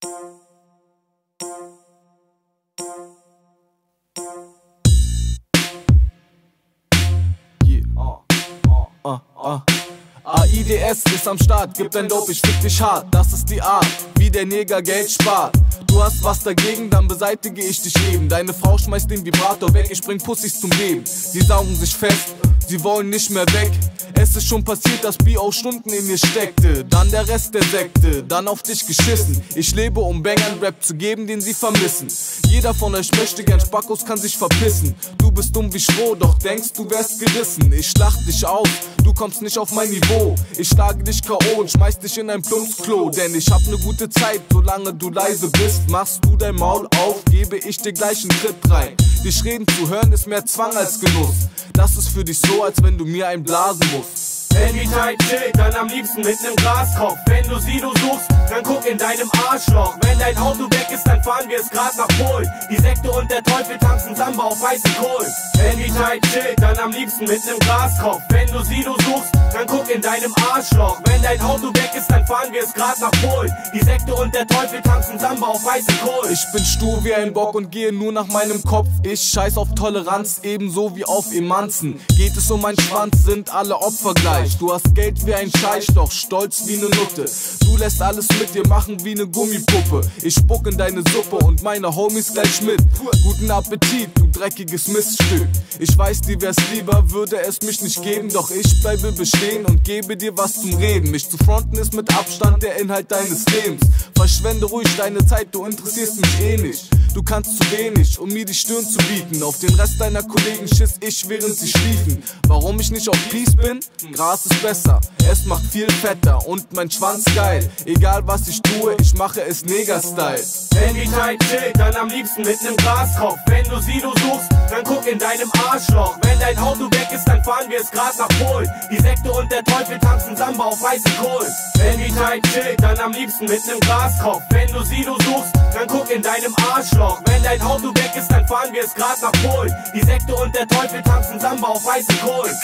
AIDS ist am Start, gib dein Dope, ich fick dich hart. Das ist die Art, wie der Neger Geld spart. Du hast was dagegen, dann beseitige ich dich eben. Deine Frau schmeißt den Vibrator weg, ich bring Pussys zum Leben. Sie saugen sich fest, sie wollen nicht mehr weg. Es ist schon passiert, dass B.O. Stunden in mir steckte. Dann der Rest der Sekte, dann auf dich geschissen. Ich lebe, um Bangern Rap zu geben, den sie vermissen. Jeder von euch möchte gern Spackos, kann sich verpissen. Du bist dumm wie Schwo, doch denkst du wärst gerissen. Ich schlach dich auf, du kommst nicht auf mein Niveau. Ich schlage dich K.O. und schmeiß dich in ein Plumpsklo. Denn ich hab ne gute Zeit, solange du leise bist. Machst du dein Maul auf, gebe ich dir gleich einen Tritt rein. Dich reden zu hören ist mehr Zwang als Genuss. Das ist für dich so, als wenn du mir einblasen musst. Wenn die Zeit chillt, dann am liebsten mit nem Glaskopf. Wenn du Sido suchst, dann guck in deinem Arschloch. Wenn dein Auto weg ist, dann fahren wir es grad nach Polen. Die Sekte und der Teufel tanzen Samba auf weißen Kohlen. Wenn die Zeit chillt, dann am liebsten mit nem Glaskopf. Wenn du Sido suchst, dann guck in deinem Arschloch. Wenn dein Auto weg ist, dann fahren wir es grad nach Polen. Die Sekte und der Teufel tanzen Samba auf weißen Kohlen. Ich bin stur wie ein Bock und gehe nur nach meinem Kopf. Ich scheiß auf Toleranz, ebenso wie auf Emanzen. Geht es um meinen Schwanz, sind alle Opfer gleich. Du hast Geld wie ein Scheich, doch stolz wie ne Nutte. Du lässt alles mit dir machen wie ne Gummipuppe. Ich spuck in deine Suppe und meine Homies gleich mit. Guten Appetit, du dreckiges Miststück. Ich weiß, dir wär's lieber, würde es mich nicht geben. Doch ich bleibe bestehen und gebe dir was zum Reden. Mich zu fronten ist mit Abstand der Inhalt deines Lebens. Verschwende ruhig deine Zeit, du interessierst mich eh nicht. Du kannst zu wenig, um mir die Stirn zu bieten. Auf den Rest deiner Kollegen schiss ich, während sie schliefen. Warum ich nicht auf Peace bin? Gras ist besser, es macht viel fetter und mein Schwanz geil. Egal was ich tue, ich mache es Neger-Style. Wenn die Zeit chillt, dann am liebsten mit nem Glaskopf. Wenn du Sido suchst, dann guck in deinem Arschloch. Wenn dein Auto weg ist, dann fahren wir es grad nach Polen. Die Sekte und der Teufel tanzen Samba auf weißen Kohlen. Wenn die Zeit chillt, dann am liebsten mit nem Glaskopf. Wenn du Sido suchst, dann guck in deinem Arschloch. Wenn dein Auto weg ist, dann fahren wir es grad nach Polen. Die Sekte und der Teufel tanzen Samba auf weißen Kohlen.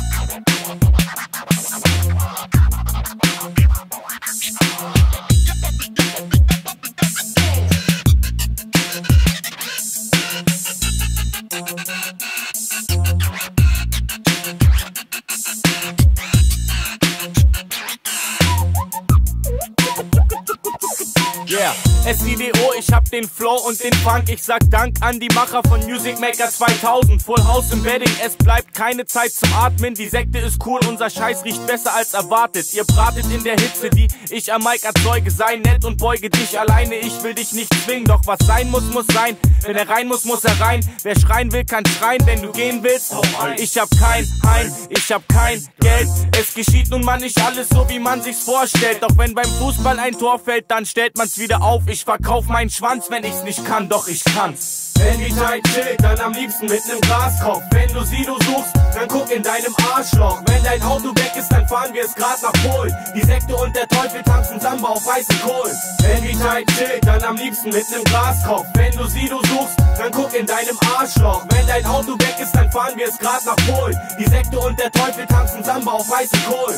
Yeah, SIDO, ich hab den Flow und den Funk. Ich sag Dank an die Macher von Music Maker 2000. Full House im Bedding, es bleibt keine Zeit zum Atmen. Die Sekte ist cool, unser Scheiß riecht besser als erwartet. Ihr bratet in der Hitze, die ich am Mic erzeuge. Sei nett und beuge dich alleine, ich will dich nicht zwingen. Doch was sein muss, muss sein. Wenn er rein muss, muss er rein. Wer schreien will, kann schreien, wenn du gehen willst. Ich hab kein Heim, ich hab kein Geld. Es geschieht nun mal nicht alles so, wie man sich's vorstellt. Doch wenn beim Fußball ein Tor fällt, dann stellt man's wieder auf. Ich verkauf meinen Schwanz, wenn ich's nicht kann, doch ich kann's. Wenn die Zeit chillt, dann am liebsten mit nem Glaskopf. Wenn du Sido suchst, dann guck in deinem Arschloch. Wenn dein Auto weg ist, dann fahren wir es grad nach Polen. Die Sekte und der Teufel tanzen Samba auf weißen Kohlen. Wenn die Zeit chillt, dann am liebsten mit nem Glaskopf. Wenn du Sido suchst, dann guck in deinem Arschloch. Wenn dein Auto weg ist, dann fahren wir es grad nach Polen. Die Sekte und der Teufel tanzen Samba auf weißen Kohlen.